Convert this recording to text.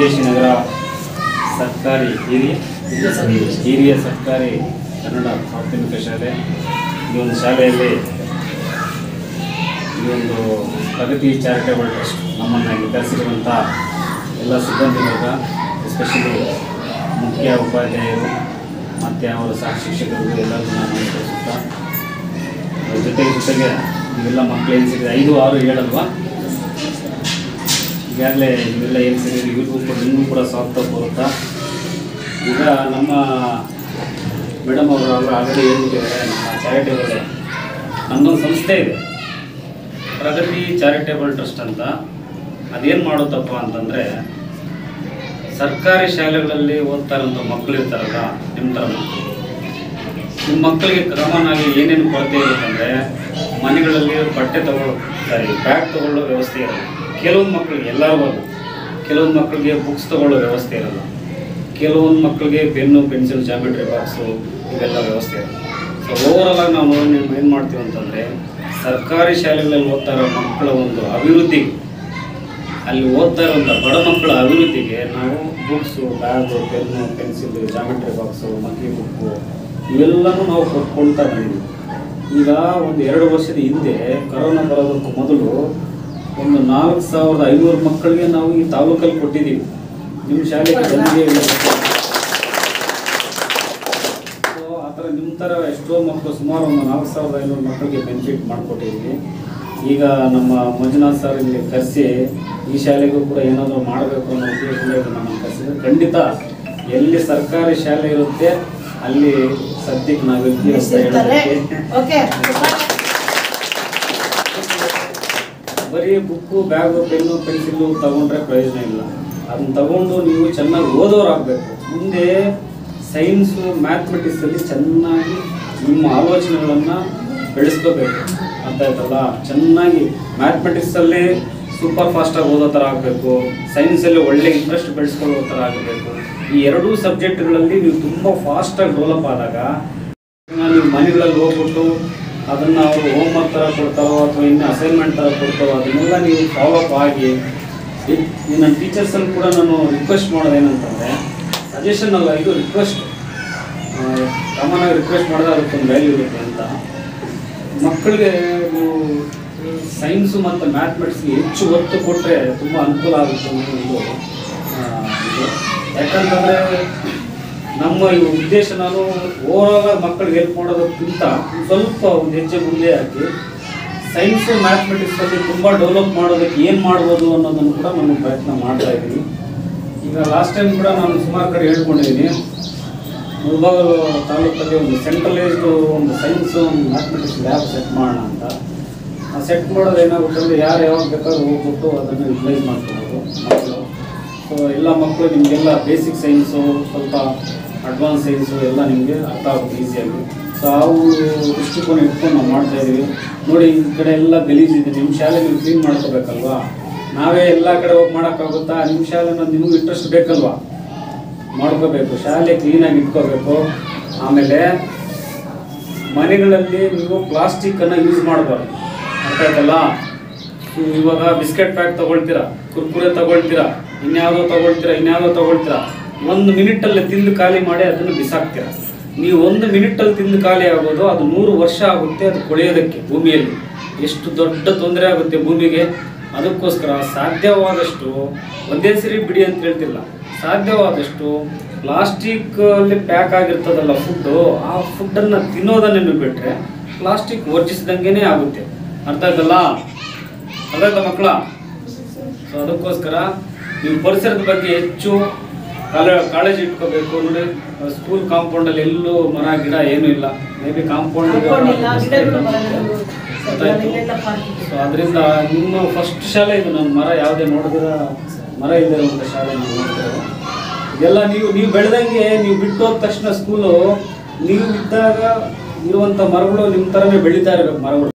KC ನಗರ ಸರ್ಕಾರಿ ಹಿರಿಯ ಸರ್ಕಾರಿ ಕನ್ನಡ ಪ್ರಾಥಮಿಕ ಶಾಲೆ. ಈ ಒಂದು ಶಾಲೆಯಲ್ಲಿ ಈ ಒಂದು ಪ್ರಗತಿ ಚಾರಿಟೇಬಲ್ ಟ್ರಸ್ಟ್ ನಮ್ಮನ್ನು ನಿರ್ಧರಿಸಿರುವಂಥ ಎಲ್ಲ ಸಿಬ್ಬಂದಿಗಳ, ಎಸ್ಪೆಷಲಿ ಮುಖ್ಯ ಉಪಾಧ್ಯಾಯರು ಮತ್ತು ಅವರ ಸಹ ಶಿಕ್ಷಕರಿಗೂ ಎಲ್ಲರಿಗೂ ನಾನು ನಮಸ್ಕರಿಸುತ್ತಾ, ಜೊತೆಗೆ ಇವೆಲ್ಲ ಮಕ್ಕಳು ಏನು ಸಿಗಿದೆ 5, 6, 7 ಅಲ್ವಾ, ಈಗಾಗಲೇ ಇವೆಲ್ಲ ಏನು ಸಿಗಿದೆ ನಿಮಗೂ ಕೂಡ ಸ್ವಾಗತ ಕೋರುತ್ತಾ, ಈಗ ನಮ್ಮ ಮೇಡಮ್ ಅವರು ಆಲ್ರೆಡಿ ಹೇಳ್ಬಿಟ್ಟಿದ್ದಾರೆ. ನಮ್ಮ ಚಾರಿಟೇಬಲ್ ನಮ್ಮದೊಂದು ಸಂಸ್ಥೆ ಇದೆ, ಪ್ರಗತಿ ಚಾರಿಟೇಬಲ್ ಟ್ರಸ್ಟ್ ಅಂತ. ಅದೇನು ಮಾಡುತ್ತಪ್ಪ ಅಂತಂದರೆ, ಸರ್ಕಾರಿ ಶಾಲೆಗಳಲ್ಲಿ ಓದ್ತಾ ಇರೋಂಥ ಮಕ್ಕಳು ಇರ್ತಾರಲ್ಲ, ನಿಮ್ಮ ಥರ ಮಕ್ಕಳು, ನಿಮ್ಮ ಮಕ್ಕಳಿಗೆ ಕಾಮನ್ ಆಗಿ ಏನೇನು ಕೊರತೆ ಇರುತ್ತಂದರೆ, ಮನೆಗಳಲ್ಲಿ ಬ್ಯಾಗ್ ತೊಗೊಳ್ಳೋ ವ್ಯವಸ್ಥೆ ಇರಲ್ಲ. ಕೆಲವೊಂದು ಮಕ್ಕಳಿಗೆ, ಎಲ್ಲರಿಗೂ ಕೆಲವೊಂದು ಮಕ್ಕಳಿಗೆ ಬುಕ್ಸ್ ತೊಗೊಳ್ಳೋ ವ್ಯವಸ್ಥೆ ಇರಲ್ಲ, ಕೆಲವೊಂದು ಮಕ್ಕಳಿಗೆ ಪೆನ್ನು, ಪೆನ್ಸಿಲ್, ಜಾಮೆಟ್ರಿ ಬಾಕ್ಸು ಇವೆಲ್ಲ ವ್ಯವಸ್ಥೆ ಇರಲ್ಲ. ಸೊ ಓವರಾಲ್ ಆಗಿ ನಾವು ಏನು ಮಾಡ್ತೀವಿ ಅಂತಂದರೆ, ಸರ್ಕಾರಿ ಶಾಲೆಗಳಲ್ಲಿ ಓದ್ತಾ ಇರೋ ಮಕ್ಕಳ ಒಂದು ಅಭಿವೃದ್ಧಿಗೆ, ಅಲ್ಲಿ ಓದ್ತಾ ಇರೋಂಥ ಬಡ ಮಕ್ಕಳ ಅಭಿವೃದ್ಧಿಗೆ ನಾವು books, bag, pen, pencil, geometry box, ಮಕ್ಕಿ ಬುಕ್ಕು ಇವೆಲ್ಲನೂ ನಾವು ಕೊಟ್ಕೊಳ್ತಾ ಬಂದಿದ್ದೀವಿ. ಈಗ ಒಂದು 2 ವರ್ಷದ ಹಿಂದೆ ಕರೋನಾ ಬರೋದಕ್ಕೂ ಮೊದಲು ಒಂದು 4,500 ಮಕ್ಕಳಿಗೆ ನಾವು ಈ ತಾಲೂಕಲ್ಲಿ ಕೊಟ್ಟಿದ್ದೀವಿ. ನಿಮ್ಮ ಶಾಲೆಗೆ ಬಂದಿಗೆ ಇಲ್ಲ. ಸೊ ಆ ಥರ ನಿಮ್ಮ ಥರ ಎಷ್ಟೋ ಮಕ್ಕಳು, ಸುಮಾರು ಒಂದು 4,500 ಮಕ್ಕಳಿಗೆ ಬೆನಿಫಿಟ್ ಮಾಡಿಕೊಟ್ಟಿದ್ದೀವಿ. ಈಗ ನಮ್ಮ ಮಂಜುನಾಥ್ ಸರ್ ಇಲ್ಲಿ ಕರೆಸಿ ಈ ಶಾಲೆಗೂ ಕೂಡ ಏನಾದರೂ ಮಾಡಬೇಕು ಅನ್ನೋ ಉದ್ದೇಶದಿಂದ ನಮ್ಮನ್ನು ಕರೆಸಿದ್ರೆ, ಖಂಡಿತ ಎಲ್ಲಿ ಸರ್ಕಾರಿ ಶಾಲೆ ಇರುತ್ತೆ ಅಲ್ಲಿ ಸದ್ಯಕ್ಕೆ ನಾವಿರ್ತೀವಿ ಅಂತ ಹೇಳೋದಕ್ಕೆ. ಬರೀ ಬುಕ್ಕು, ಬ್ಯಾಗು, ಪೆನ್ನು, ಪೆನ್ಸಿಲ್ಲು ತಗೊಂಡ್ರೆ ಪ್ರಯೋಜನ ಇಲ್ಲ. ಅದನ್ನ ತಗೊಂಡು ನೀವು ಚೆನ್ನಾಗಿ ಓದೋರಾಗಬೇಕು. ಮುಂದೆ ಸೈನ್ಸು, ಮ್ಯಾಥಮೆಟಿಕ್ಸಲ್ಲಿ ಚೆನ್ನಾಗಿ ನಿಮ್ಮ ಆಲೋಚನೆಗಳನ್ನು ಬೆಳೆಸ್ಕೋಬೇಕು. ಅರ್ಥ ಆಯ್ತಲ್ಲ? ಚೆನ್ನಾಗಿ ಮ್ಯಾಥಮೆಟಿಕ್ಸಲ್ಲಿ ಸೂಪರ್ ಫಾಸ್ಟಾಗಿ ಓದೋ ಥರ ಆಗಬೇಕು, ಸೈನ್ಸಲ್ಲಿ ಒಳ್ಳೆ ಇಂಟ್ರೆಸ್ಟ್ ಬೆಳೆಸ್ಕೊಳ್ಳೋ ಥರ ಆಗಬೇಕು. ಈ 2 ಸಬ್ಜೆಕ್ಟ್ಗಳಲ್ಲಿ ನೀವು ತುಂಬ ಫಾಸ್ಟಾಗಿ ಡೆವಲಪ್ ಆದಾಗ, ನೀವು ಮನೆಗಳಲ್ಲಿ ಹೋಗ್ಬಿಟ್ಟು ಅದನ್ನು ಅವರು ಹೋಮ್ವರ್ಕ್ ಥರ ಕೊಡ್ತಾರೋ ಅಥವಾ ಇನ್ನು ಅಸೈನ್ಮೆಂಟ್ ಥರ ಕೊಡ್ತಾರೋ ಅದನ್ನೆಲ್ಲ ನೀವು ಫಾಲೋಅಪ್ ಆಗಿ, ನನ್ನ ಟೀಚರ್ಸಲ್ಲಿ ಕೂಡ ನಾನು ರಿಕ್ವೆಸ್ಟ್ ಮಾಡೋದೇನಂತಂದರೆ, ಸಜೆಷನ್ ಅಲ್ಲ, ಇದು ರಿಕ್ವೆಸ್ಟ್. ಕಾಮನ್ ಆಗಿ ರಿಕ್ವೆಸ್ಟ್ ಮಾಡಿದ್ರೆ ಅದಕ್ಕೊಂದು ವ್ಯಾಲ್ಯೂ ಇರುತ್ತೆ ಅಂತ. ಮಕ್ಕಳಿಗೆ ನೀವು ಸೈನ್ಸು ಮತ್ತು ಮ್ಯಾಥಮೆಟಿಕ್ಸ್ಗೆ ಹೆಚ್ಚು ಒತ್ತು ಕೊಟ್ಟರೆ ತುಂಬ ಅನುಕೂಲ ಆಗುತ್ತೆ ಅನ್ನೋ ಇದು. ಯಾಕಂತಂದರೆ ನಮ್ಮ ಈ ಉದ್ದೇಶ, ನಾನು ಓವರಾಲ್ ಮಕ್ಕಳಿಗೆ ಹೆಲ್ಪ್ ಮಾಡೋದಕ್ಕಿಂತ ಸ್ವಲ್ಪ ಒಂದು ಹೆಜ್ಜೆ ಮುಂದೆ ಹಾಕಿ ಸೈನ್ಸು ಮ್ಯಾಥಮೆಟಿಕ್ಸಲ್ಲಿ ತುಂಬ ಡೆವಲಪ್ ಮಾಡೋದಕ್ಕೆ ಏನು ಮಾಡ್ಬೋದು ಅನ್ನೋದನ್ನು ಕೂಡ ನಾನು ಪ್ರಯತ್ನ ಮಾಡ್ತಾಯಿದ್ದೀನಿ. ಈಗ ಲಾಸ್ಟ್ ಟೈಮ್ ಕೂಡ ನಾನು ಸುಮಾರು ಕಡೆ ಹೇಳ್ಕೊಂಡಿದ್ದೀನಿ, ಮುಳಬಾಗಿಲು ತಾಲೂಕಲ್ಲಿ ಒಂದು ಸೆಂಟ್ರಲೈಸ್ಡು ಒಂದು ಸೈನ್ಸು, ಒಂದು ಮ್ಯಾಥಮೆಟಿಕ್ಸ್ ಲ್ಯಾಬ್ ಸೆಟ್ ಮಾಡೋಣ ಅಂತ. ಆ ಸೆಟ್ ಮಾಡೋದು ಏನಾಗುತ್ತೆ ಅಂದರೆ, ಯಾರು ಯಾವಾಗ ಬೇಕಾದ್ರೂ ಹೋಗ್ಬಿಟ್ಟು ಅದನ್ನು ಯುಟಿಲೈಸ್ ಮಾಡ್ಕೋಬೋದು ಮಕ್ಕಳು. ಸೊ ಎಲ್ಲ ಮಕ್ಕಳು ನಿಮಗೆಲ್ಲ ಬೇಸಿಕ್ ಸೈನ್ಸು, ಸ್ವಲ್ಪ ಅಡ್ವಾನ್ಸ್ ಸೈನ್ಸು ಎಲ್ಲ ನಿಮಗೆ ಅರ್ಥ ಆಗುತ್ತೆ ಈಸಿಯಾಗಿ. ಸೊ ಅವು ದೃಷ್ಟಿಕೋನ ಇಟ್ಕೊಂಡು ನಾವು ಮಾಡ್ತಾಯಿದ್ದೀವಿ. ನೋಡಿ, ಈ ಕಡೆ ಎಲ್ಲ ಗಲೀಜಿದೆ, ನಿಮ್ಮ ಶಾಲೆ ನೀವು ಕ್ಲೀನ್ ಮಾಡ್ಕೋಬೇಕಲ್ವಾ? ನಾವೇ ಎಲ್ಲ ಕಡೆ ಹೋಗಿ ಮಾಡೋಕ್ಕಾಗುತ್ತಾ? ನಿಮ್ಮ ಶಾಲೆನ ನಿಮಗೂ ಇಂಟ್ರೆಸ್ಟ್ ಬೇಕಲ್ವಾ? ಮಾಡ್ಕೋಬೇಕು, ಶಾಲೆ ಕ್ಲೀನಾಗಿ ಇಟ್ಕೋಬೇಕು. ಆಮೇಲೆ ಮನೆಗಳಲ್ಲಿ ನೀವು ಪ್ಲಾಸ್ಟಿಕ್ಕನ್ನು ಯೂಸ್ ಮಾಡಬಾರ್ದು. ಅರ್ಥ ಆಯ್ತಲ್ಲ? ಇವಾಗ ಬಿಸ್ಕೆಟ್ ಪ್ಯಾಕ್ ತೊಗೊಳ್ತೀರಾ, ಕುರ್ಕುರೆ ತೊಗೊಳ್ತೀರಾ, ಇನ್ಯಾವುದೋ ತೊಗೊಳ್ತೀರಾ, 1 ಮಿನಿಟಲ್ಲಿ ತಿಂದು ಖಾಲಿ ಮಾಡಿ ಅದನ್ನು ಬಿಸಾಕ್ತೀರ. ನೀವು 1 ಮಿನಿಟಲ್ಲಿ ತಿಂದು ಖಾಲಿ ಆಗೋದು, ಅದು 100 ವರ್ಷ ಆಗುತ್ತೆ ಅದು ಕೊಳೆಯೋದಕ್ಕೆ. ಭೂಮಿಯಲ್ಲಿ ಎಷ್ಟು ದೊಡ್ಡ ತೊಂದರೆ ಆಗುತ್ತೆ ಭೂಮಿಗೆ. ಅದಕ್ಕೋಸ್ಕರ ಸಾಧ್ಯವಾದಷ್ಟು, ಒಂದೇ ಸರಿ ಬಿಡಿ ಅಂತ ಹೇಳ್ತಿಲ್ಲ, ಸಾಧ್ಯವಾದಷ್ಟು ಪ್ಲಾಸ್ಟಿಕ್ಕಲ್ಲಿ ಪ್ಯಾಕ್ ಆಗಿರ್ತದಲ್ಲ ಫುಡ್ಡು, ಆ ಫುಡ್ಡನ್ನು ತಿನ್ನೋದನ್ನು ಬಿಟ್ಟರೆ ಪ್ಲಾಸ್ಟಿಕ್ ವರ್ಜಿಸಿದಂಗೆ ಆಗುತ್ತೆ. ಅರ್ಥ ಆಯ್ತಲ್ಲ? ಅರ್ಥ ಮಕ್ಕಳ? ಸೊ ಅದಕ್ಕೋಸ್ಕರ ನೀವು ಪರಿಸರದ ಬಗ್ಗೆ ಹೆಚ್ಚು ಕಾಳಜಿ ಇಟ್ಕೋಬೇಕು. ನೋಡಿ, ಸ್ಕೂಲ್ ಕಾಂಪೌಂಡಲ್ಲಿ ಎಲ್ಲೂ ಮರ ಗಿಡ ಏನೂ ಇಲ್ಲ, ಮೇ ಬಿ ಕಾಂಪೌಂಡ್. ಸೊ ಅದರಿಂದ ನಿಮ್ಮ ಫಸ್ಟ್ ಶಾಲೆ ಇದು. ನನ್ನ ಮರ ಯಾವುದೇ ನೋಡಿದ್ರೆ ಮರ ಇಲ್ಲಿರುವಂಥ ಶಾಲೆ ನೀವು ನೋಡ್ತೇವೆ. ಇದೆಲ್ಲ ನೀವು ಬೆಳೆದಂಗೆ, ನೀವು ಬಿಟ್ಟು ಹೋದ ತಕ್ಷಣ ಸ್ಕೂಲು, ನೀವು ಇದ್ದಾಗ ಇರುವಂಥ ಮರಗಳು ನಿಮ್ಮ ಥರನೇ ಬೆಳೀತಾ ಇರಬೇಕು ಮರಗಳು.